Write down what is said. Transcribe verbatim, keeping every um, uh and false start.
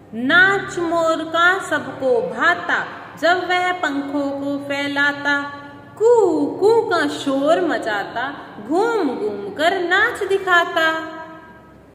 नाच मोर का सबको भाता, जब वह पंखों को फैलाता। कू कू का शोर मचाता, घूम घूम कर नाच दिखाता।